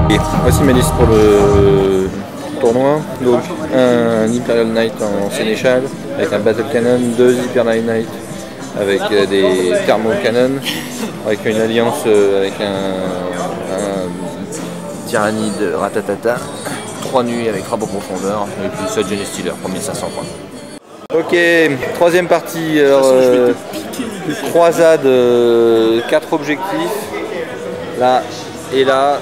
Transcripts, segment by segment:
Voici ma liste pour le tournoi. Donc un Imperial Knight en sénéchal avec un Battle Cannon, 2 Imperial Knight avec des Thermo Cannon, avec une alliance avec un Tyrannide Ratatata, 3 nuits avec Rabot Profondeur, et puis ça Jenny Stealer, 1500 points. Ok, troisième partie, alors, croisade, 4 objectifs, là et là,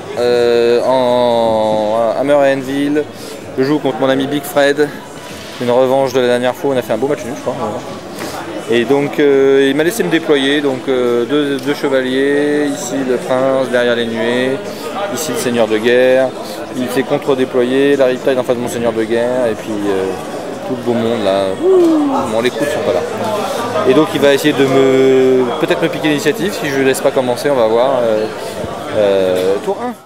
en Hammer et Anvil. Je joue contre mon ami Big Fred, une revanche de la dernière fois, on a fait un beau match nul je crois. Et donc il m'a laissé me déployer, donc deux chevaliers, ici le prince, derrière les nuées, ici le seigneur de guerre, il s'est contre-déployé, la Riptide en face de mon seigneur de guerre, et puis tout le beau monde là. Bon, les coups sont pas là. Et donc il va essayer de peut-être me piquer l'initiative, si je ne laisse pas commencer, on va voir. Tour 1.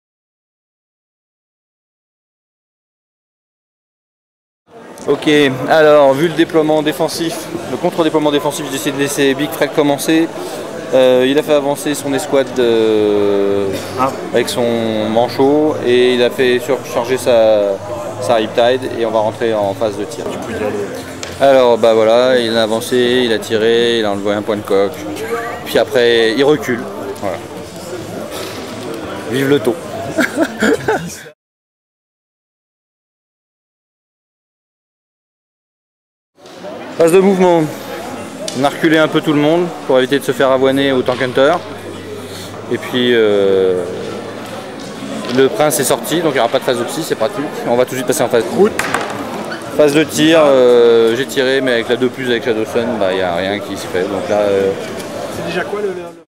Ok, alors vu le déploiement défensif, le contre-déploiement défensif, j'ai essayé de laisser Big Fred commencer. Il a fait avancer son escouade avec son manchot et il a fait surcharger sa Riptide et on va rentrer en phase de tir. Alors bah voilà, il a avancé, il a tiré, il a enlevé un point de coque, puis après il recule. Voilà. Vive le taux. Phase de mouvement. On a reculé un peu tout le monde pour éviter de se faire avoiner au Tank Hunter. Et puis le prince est sorti, donc il n'y aura pas de phase de psy, c'est pratique. On va tout de suite passer en phase de route. Phase de tir, j'ai tiré, mais avec la 2+, avec Shadow Sun, il n'y a rien qui se fait. Donc là, c'est déjà quoi le...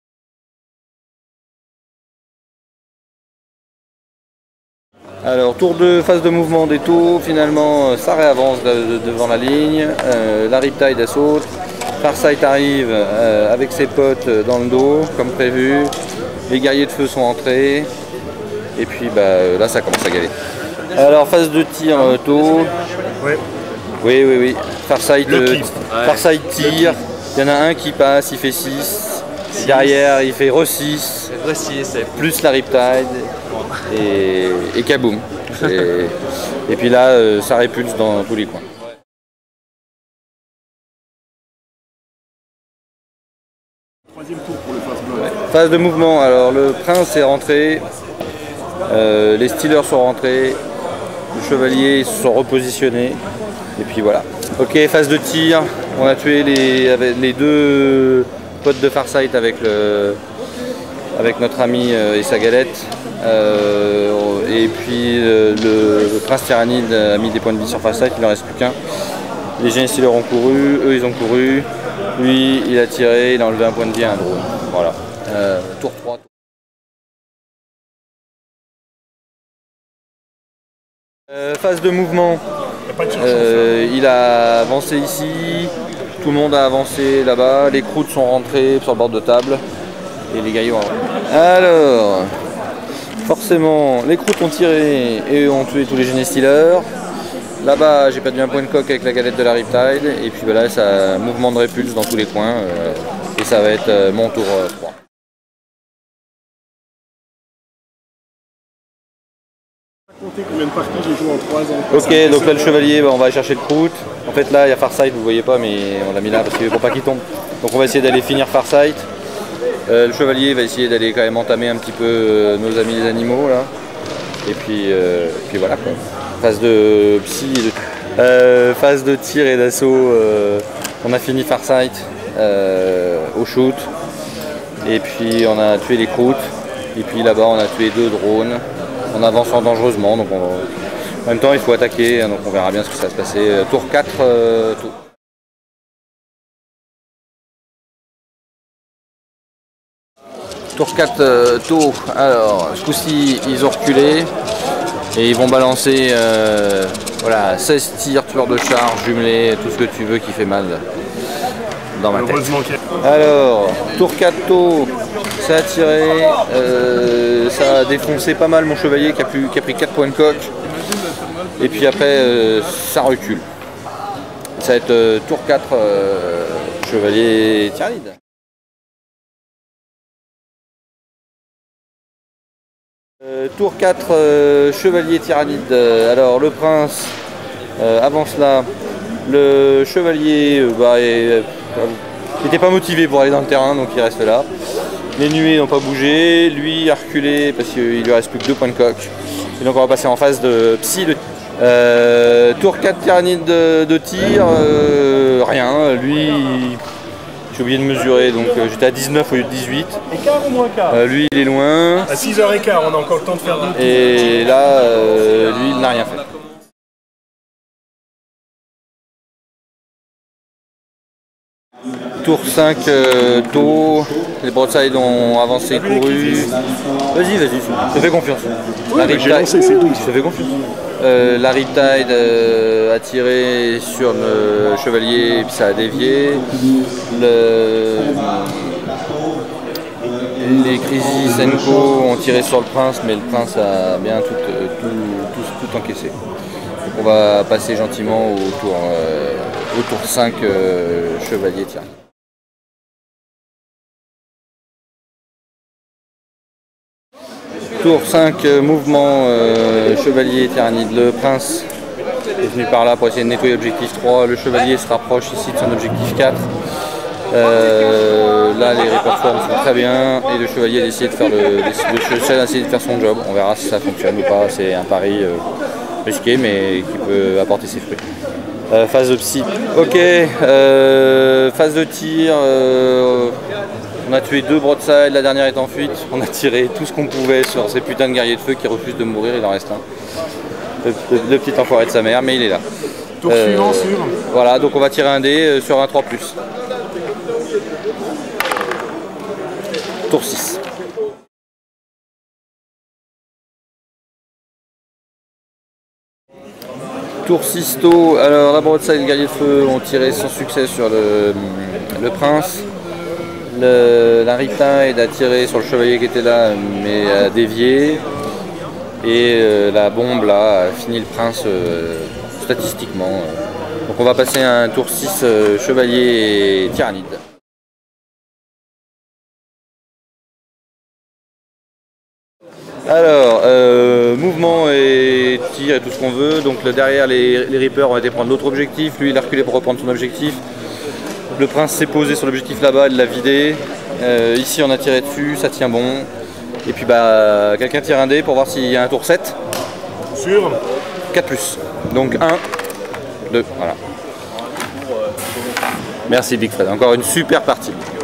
Alors tour de phase de mouvement des taux, finalement ça réavance devant la ligne, la Riptide elle saute, Farsight arrive avec ses potes dans le dos comme prévu, les guerriers de feu sont entrés et puis là ça commence à galer. Alors phase de tir taux, oui, Farsight tire, il y en a un qui passe, il fait 6, derrière il fait re-6, plus la Riptide. Et kaboum. Et puis là, ça répulse dans tous les coins. Troisième tour pour le phase bloc. Phase de mouvement, alors le prince est rentré, les Stealers sont rentrés, les chevaliers se sont repositionnés, et puis voilà. Ok, phase de tir, on a tué les 2 potes de Farsight avec notre ami et sa galette. Et puis le prince Tyrannide a mis des points de vie sur Farsight, il ne en reste plus qu'un. Les Giant Stealers ont couru, eux ils ont couru, lui il a tiré, il a enlevé un point de vie à un drone. Voilà. Tour 3. Phase de mouvement, il a avancé ici, tout le monde a avancé là-bas, les croûtes sont rentrées sur le bord de table et les gaillots ont rentré. Alors, forcément, les croûtes ont tiré et ont tué tous les Giant Stealers. Là-bas, j'ai perdu un point de coque avec la galette de la Riptide. Et puis là, ça a mouvement de répulse dans tous les coins. Et ça va être mon tour 3. Combien de parties j'ai joué en 3 ans? Ok, donc là le chevalier, on va aller chercher le croûte. En fait là, il y a Farsight, vous voyez pas, mais on l'a mis là parce qu'il ne faut pas qu'il tombe. Donc on va essayer d'aller finir Farsight. Le chevalier va essayer d'aller quand même entamer un petit peu nos amis les animaux là. Et puis voilà quoi. Phase de psy et phase de tir et d'assaut. On a fini Farsight au shoot. Et puis on a tué les croûtes. Et puis là-bas on a tué 2 drones. En avançant dangereusement. Donc en même temps il faut attaquer. Donc on verra bien ce que ça va se passer. Tour 4 tour. Tour 4 taux, alors ce coup-ci ils ont reculé et ils vont balancer voilà, 16 tirs, tueurs de char, jumelés, tout ce que tu veux qui fait mal dans ma tête. Alors, tour 4 taux, ça a tiré, ça a défoncé pas mal mon chevalier qui a pris 4 points de coque et puis après ça recule. Ça va être tour 4 chevalier Tyrannide. Tour 4, chevalier tyrannide. Alors le prince avance là. Le chevalier n'était pas motivé pour aller dans le terrain, donc il reste là. Les nuées n'ont pas bougé. Lui a reculé parce qu'il lui reste plus que 2 points de coq. Et donc on va passer en phase de psy. Tour 4 tyrannide de tir. Rien. Lui, j'ai oublié de mesurer, donc j'étais à 19 au lieu de 18. Écart ou moins quart Lui il est loin. À 6h15, on a encore le temps de faire 2 tours. Et là, lui il n'a rien fait. Tour 5, tôt, les broadsides ont avancé et couru. Vas-y, je te fais confiance. J'ai lancé, c'est tout. Je te fais confiance. La Riptide a tiré sur le chevalier et puis ça a dévié. Les Crazy Senko ont tiré sur le prince, mais le prince a bien tout encaissé. Donc on va passer gentiment au tour 5 chevalier tir. Tour 5, mouvement chevalier tyrannide. Le prince est venu par là pour essayer de nettoyer l'objectif 3. Le chevalier se rapproche ici de son objectif 4. Là, les reports formes sont très bien et le chevalier a essayé de faire son job. On verra si ça fonctionne ou pas. C'est un pari risqué mais qui peut apporter ses fruits. Phase de psy. Ok, phase de tir. On a tué 2 broadsides, la dernière est en fuite. On a tiré tout ce qu'on pouvait sur ces putains de guerriers de feu qui refusent de mourir, il en reste un. Le petit enfoiré de sa mère, mais il est là. Tour suivant sur. Voilà, donc on va tirer un dé sur un 3+. Tour 6. Tour 6 tôt, alors la broadside et le guerrier de feu ont tiré sans succès sur le prince. La Riptide a tiré sur le chevalier qui était là mais a dévié. Et la bombe là a fini le prince statistiquement. Donc on va passer à un tour 6 chevalier et tyrannide. Alors, mouvement et tir et tout ce qu'on veut. Donc derrière les Reapers ont été prendre l'autre objectif. Lui il a reculé pour reprendre son objectif. Le prince s'est posé sur l'objectif là-bas, il l'a vidé. Ici on a tiré dessus, ça tient bon. Et puis quelqu'un tire un dé pour voir s'il y a un tour 7. Sur 4+. Donc 1, 2, voilà. Merci Big Fred, encore une super partie.